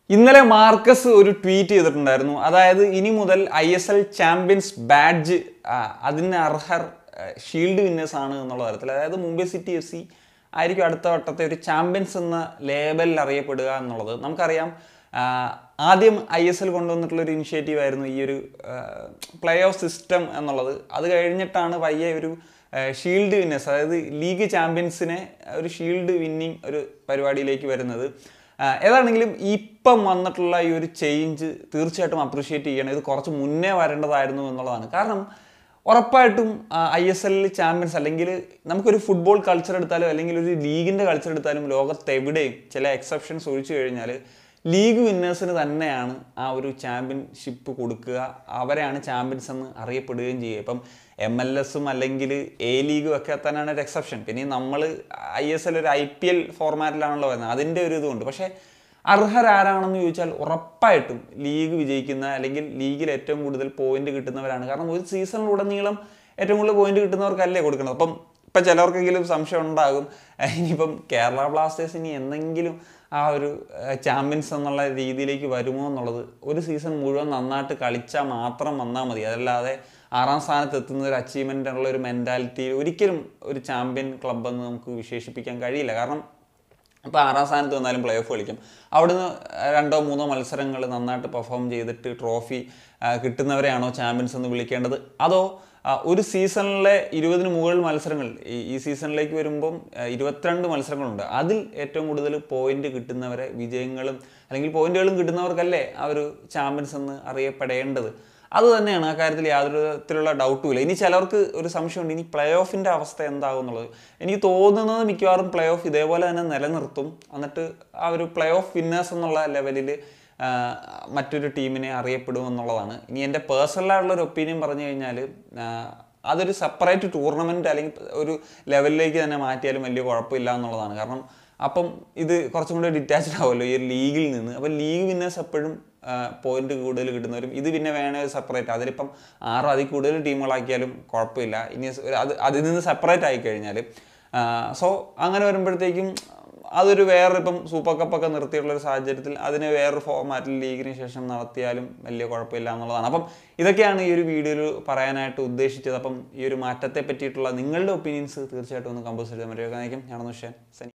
ഇന്നലെ മാർക്കസ് ഒരു ട്വീറ്റ് ചെയ്തിട്ടുണ്ടായിരുന്നു. അതായത് ഇനി മുതൽ ISL ചാമ്പ്യൻസ് ബാഡ്ജ് അതിന് അർഹർ ഷീൽഡ് വിന്നേഴ്സ് ആണ് എന്നുള്ള തരത്തിൽ. അതായത് മുംബൈ സിറ്റി FC ആയിരിക്കും അടുത്ത വട്ടത്തെ ഒരു ചാമ്പ്യൻസ് എന്ന ലേബലിൽ അറിയപ്പെടുക എന്നുള്ളത്. നമുക്കറിയാം ആദ്യം ISL കൊണ്ടുവന്നിട്ടുള്ളൊരു ഇനിഷ്യേറ്റീവ് ആയിരുന്നു ഈ ഒരു പ്ലേ ഓഫ് സിസ്റ്റം എന്നുള്ളത്. അത് കഴിഞ്ഞിട്ടാണ് പയ്യെ ഒരു ഷീൽഡ് വിന്നേഴ്സ്, അതായത് ലീഗ് ചാമ്പ്യൻസിനെ ഒരു ഷീൽഡ് വിന്നിങ് ഒരു പരിപാടിയിലേക്ക് വരുന്നത്. ഏതാണെങ്കിലും ഇപ്പം വന്നിട്ടുള്ള ഈ ഒരു ചേഞ്ച് തീർച്ചയായിട്ടും അപ്രീഷിയേറ്റ് ചെയ്യണം. ഇത് കുറച്ച് മുന്നേ വരേണ്ടതായിരുന്നു എന്നുള്ളതാണ്. കാരണം ഉറപ്പായിട്ടും ISL ചാമ്പ്യൻസ്, അല്ലെങ്കിൽ നമുക്കൊരു ഫുട്ബോൾ കൾച്ചർ എടുത്താലും അല്ലെങ്കിൽ ഒരു ലീഗിൻ്റെ കൾച്ചർ എടുത്താലും ലോകത്തെവിടെയും ചില എക്സെപ്ഷൻസ് ഒഴിച്ചു കഴിഞ്ഞാൽ ലീഗ് വിന്നേഴ്സിന് തന്നെയാണ് ആ ഒരു ചാമ്പ്യൻഷിപ്പ് കൊടുക്കുക. അവരെയാണ് ചാമ്പ്യൻസ് എന്ന് അറിയപ്പെടുകയും ചെയ്യുക. ഇപ്പം MLS അല്ലെങ്കിൽ A ലീഗും ഒക്കെ തന്നെയാണ് ഒരു എക്സെപ്ഷൻ. പിന്നെ നമ്മൾ ISL ഒരു IPL ഫോർമാറ്റിലാണല്ലോ വരുന്നത്, അതിൻ്റെ ഒരു ഇതുകൊണ്ട്. പക്ഷേ അർഹരാരാണെന്ന് ചോദിച്ചാൽ ഉറപ്പായിട്ടും ലീഗ് വിജയിക്കുന്ന അല്ലെങ്കിൽ ലീഗിൽ ഏറ്റവും കൂടുതൽ പോയിന്റ് കിട്ടുന്നവരാണ്. കാരണം ഒരു സീസണിലുടനീളം ഏറ്റവും കൂടുതൽ പോയിന്റ് കിട്ടുന്നവർക്കല്ലേ കൊടുക്കുന്നത്. ഇപ്പം ചിലർക്കെങ്കിലും സംശയം ഉണ്ടാകും, ഇനിയിപ്പം കേരള ബ്ലാസ്റ്റേഴ്സ് ഇനി എന്തെങ്കിലും ആ ഒരു ചാമ്പ്യൻസ് എന്നുള്ള രീതിയിലേക്ക് വരുമോ എന്നുള്ളത്. ഒരു സീസൺ മുഴുവൻ നന്നായിട്ട് കളിച്ചാൽ മാത്രം വന്നാൽ മതി. അതല്ലാതെ 6ാം സ്ഥാനത്ത് എത്തുന്ന ഒരു അച്ചീവ്മെൻ്റ് ഉള്ള ഒരു മെൻറ്റാലിറ്റി ഒരിക്കലും ഒരു ചാമ്പ്യൻ ക്ലബ്ബെന്ന് നമുക്ക് വിശേഷിപ്പിക്കാൻ കഴിയില്ല. കാരണം ഇപ്പോൾ 6ാം സ്ഥാനത്ത് വന്നാലും പ്ലേ ഓഫ് കളിക്കും. അവിടുന്ന് 2 or 3 മത്സരങ്ങൾ നന്നായിട്ട് പെർഫോം ചെയ്തിട്ട് ട്രോഫി കിട്ടുന്നവരെയാണോ ചാമ്പ്യൻസ് എന്ന് വിളിക്കേണ്ടത്? അതോ ഒരു സീസണിലെ 20ന് മുകളിൽ മത്സരങ്ങൾ, ഈ സീസണിലേക്ക് വരുമ്പം 22 മത്സരങ്ങളുണ്ട്, അതിൽ ഏറ്റവും കൂടുതൽ പോയിന്റ് കിട്ടുന്നവരെ, വിജയങ്ങളും അല്ലെങ്കിൽ പോയിന്റുകളും കിട്ടുന്നവർക്കല്ലേ ആ ഒരു ചാമ്പ്യൻസ് എന്ന് അറിയപ്പെടേണ്ടത്? അത് തന്നെയാണ്. ആ കാര്യത്തിൽ യാതൊരു വിധത്തിലുള്ള ഡൗട്ടും ഇല്ല. ഇനി ചിലർക്ക് ഒരു സംശയമുണ്ട്, ഇനി പ്ലേ ഓഫിൻ്റെ അവസ്ഥ എന്താകും എന്നുള്ളത്. എനിക്ക് തോന്നുന്നത് മിക്കവാറും പ്ലേ ഓഫ് ഇതേപോലെ തന്നെ നിലനിർത്തും. എന്നിട്ട് ആ ഒരു പ്ലേ ഓഫ് വിന്നേഴ്സ് എന്നുള്ള ലെവലിൽ മറ്റൊരു ടീമിനെ അറിയപ്പെടുമെന്നുള്ളതാണ്. ഇനി എൻ്റെ പേഴ്സണലായിട്ടുള്ളൊരു ഒപ്പീനിയൻ പറഞ്ഞു കഴിഞ്ഞാൽ അതൊരു സെപ്പറേറ്റ് ടൂർണമെൻറ്റ് അല്ലെങ്കിൽ ഒരു ലെവലിലേക്ക് തന്നെ മാറ്റിയാലും വലിയ കുഴപ്പമില്ല എന്നുള്ളതാണ്. കാരണം അപ്പം ഇത് കുറച്ചും കൂടി ഡിറ്റാച്ച്ഡ് ആവുമല്ലോ ഈ ലീഗിൽ നിന്ന്. അപ്പോൾ ലീഗ് വിന്നേഴ്സ് എപ്പോഴും പോയിന്റ് കൂടുതൽ കിട്ടുന്നവരും, ഇത് പിന്നെ വേണേൽ സെപ്പറേറ്റ്, അതിലിപ്പം 6 അതിൽ കൂടുതൽ ടീമുകളാക്കിയാലും കുഴപ്പമില്ല. ഇനി അതിൽ നിന്ന് സെപ്പറേറ്റ് ആയിക്കഴിഞ്ഞാൽ സോ അങ്ങനെ വരുമ്പോഴത്തേക്കും അതൊരു വേറെ, ഇപ്പം സൂപ്പർ കപ്പൊക്കെ നിർത്തിയിട്ടുള്ളൊരു സാഹചര്യത്തിൽ അതിനെ വേറൊരു ഫോർമാറ്റിൽ ലീഗിന് ശേഷം നടത്തിയാലും വലിയ കുഴപ്പമില്ല എന്നുള്ളതാണ്. അപ്പം ഇതൊക്കെയാണ് ഈ ഒരു വീഡിയോയിൽ പറയാനായിട്ട് ഉദ്ദേശിച്ചത്. അപ്പം ഈ ഒരു മാറ്റത്തെ പറ്റിയിട്ടുള്ള നിങ്ങളുടെ ഒപ്പീനിയൻസ് തീർച്ചയായിട്ടും ഒന്ന് കമ്പോസ് ചെയ്താൽ മതി. ഞാനൊന്ന്